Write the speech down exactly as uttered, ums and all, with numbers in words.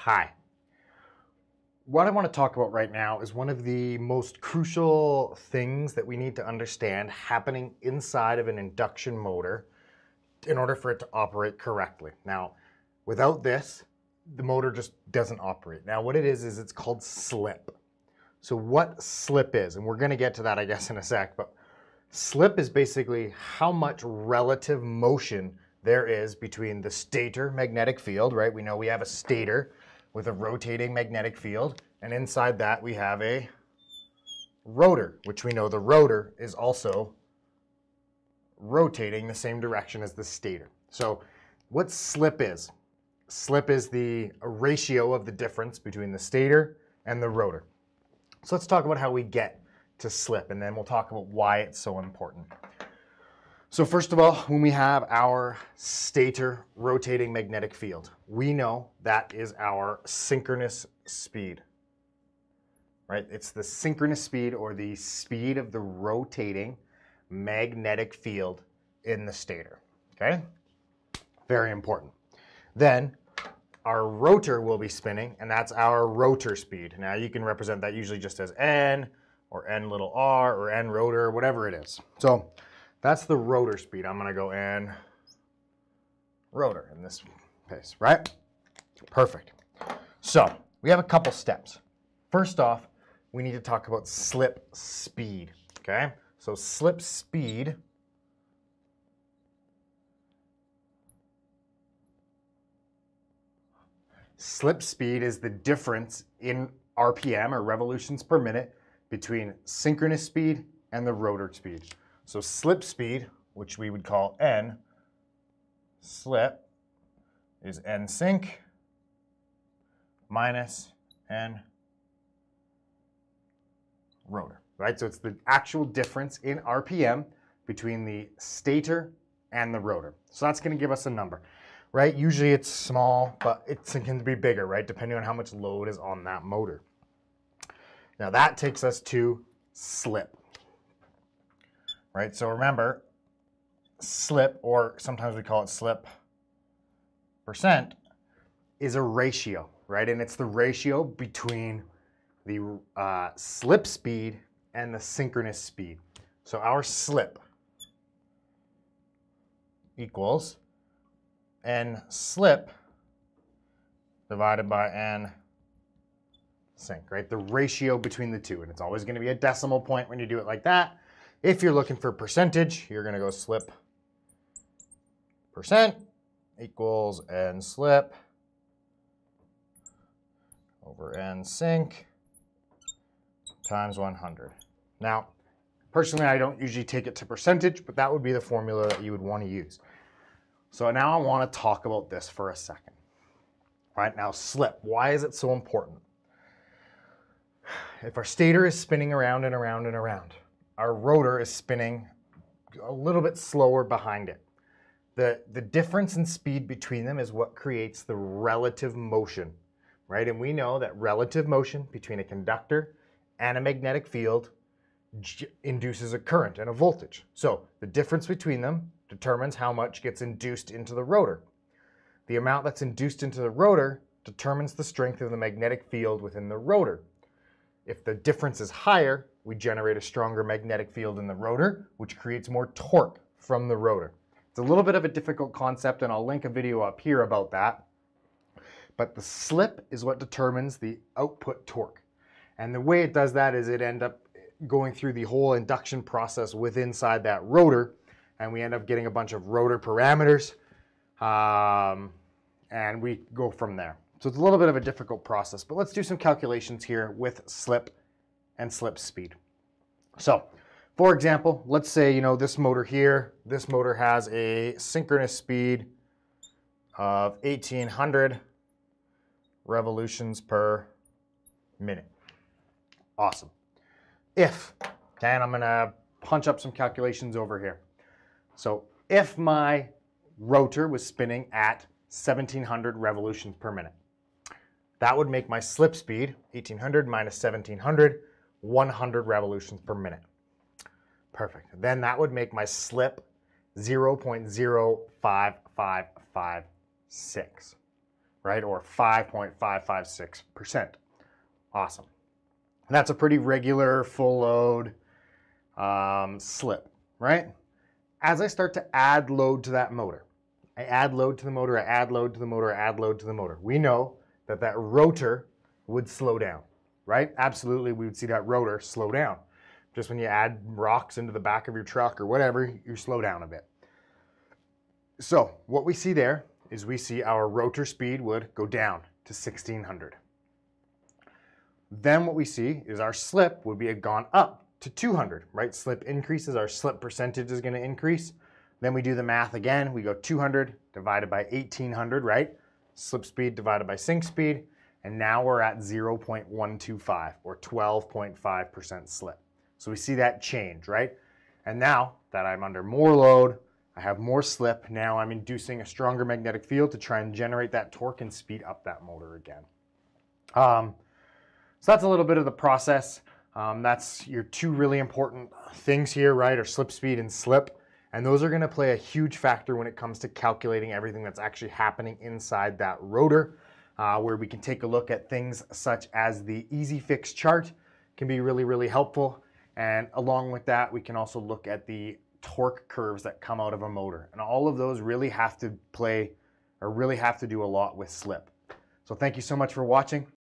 Hi. What I want to talk about right now is one of the most crucial things that we need to understand happening inside of an induction motor in order for it to operate correctly. Now, without this, the motor just doesn't operate. Now, what it is, is it's called slip. So what slip is, and we're going to get to that, I guess, in a sec, but slip is basically how much relative motion there is between the stator magnetic field, right? We know we have a stator with a rotating magnetic field, and inside that we have a rotor, which we know the rotor is also rotating the same direction as the stator. So what slip is? Slip is the ratio of the difference between the stator and the rotor. So let's talk about how we get to slip, and then we'll talk about why it's so important. So first of all, when we have our stator rotating magnetic field, we know that is our synchronous speed, right? It's the synchronous speed, or the speed of the rotating magnetic field in the stator, okay? Very important. Then our rotor will be spinning, and that's our rotor speed. Now you can represent that usually just as N, or N little r, or N rotor, whatever it is. So that's the rotor speed. I'm gonna go N rotor in this case, right? Perfect. So we have a couple steps. First off, we need to talk about slip speed, okay? So slip speed Slip speed is the difference in R P M, or revolutions per minute, between synchronous speed and the rotor speed. So slip speed, which we would call N, slip, is N sync minus N rotor, right? So it's the actual difference in R P M between the stator and the rotor. So that's going to give us a number, right? Usually it's small, but it can be bigger, right? Depending on how much load is on that motor. Now that takes us to slip, right? So remember, slip, or sometimes we call it slip percent, is a ratio, right? And it's the ratio between the uh, slip speed and the synchronous speed. So our slip equals N slip divided by N sync, right? The ratio between the two, and it's always going to be a decimal point when you do it like that. If you're looking for percentage, you're going to go slip percent equals N slip over N sync times one hundred. Now, personally, I don't usually take it to percentage, but that would be the formula that you would want to use. So now I want to talk about this for a second. All right, now slip, why is it so important? If our stator is spinning around and around and around, our rotor is spinning a little bit slower behind it. The, the difference in speed between them is what creates the relative motion, right? And we know that relative motion between a conductor and a magnetic field induces a current and a voltage. So the difference between them determines how much gets induced into the rotor. The amount that's induced into the rotor determines the strength of the magnetic field within the rotor. If the difference is higher, we generate a stronger magnetic field in the rotor, which creates more torque from the rotor. It's a little bit of a difficult concept, and I'll link a video up here about that. But the slip is what determines the output torque. And the way it does that is it ends up going through the whole induction process within inside that rotor, and we end up getting a bunch of rotor parameters, um, and we go from there. So it's a little bit of a difficult process, but let's do some calculations here with slip and slip speed. So, for example, let's say, you know, this motor here, this motor has a synchronous speed of eighteen hundred revolutions per minute. Awesome. If, okay, and I'm gonna punch up some calculations over here. So if my rotor was spinning at seventeen hundred revolutions per minute, that would make my slip speed, eighteen hundred minus seventeen hundred, one hundred revolutions per minute. Perfect. Then that would make my slip zero point zero five five five six. right? Or five point five five six percent. Awesome. And that's a pretty regular full load um, slip, right? As I start to add load to that motor, I add load to the motor, I add load to the motor, I add load to the motor. We know that that rotor would slow down, right? Absolutely, we would see that rotor slow down. Just when you add rocks into the back of your truck or whatever, you slow down a bit. So what we see there is we see our rotor speed would go down to sixteen hundred. Then what we see is our slip would be gone up to two hundred, right? Slip increases, our slip percentage is going to increase. Then we do the math again. We go two hundred divided by eighteen hundred, right? Slip speed divided by sink speed. And now we're at zero point one two five or twelve point five percent slip. So we see that change, right? And now that I'm under more load, I have more slip. Now I'm inducing a stronger magnetic field to try and generate that torque and speed up that motor again. Um, so that's a little bit of the process. Um, that's your two really important things here, right? Are slip speed and slip. And those are going to play a huge factor when it comes to calculating everything that's actually happening inside that rotor, uh, where we can take a look at things such as the Easy Fix chart can be really, really helpful. And along with that, we can also look at the torque curves that come out of a motor. And all of those really have to play or really have to do a lot with slip. So thank you so much for watching.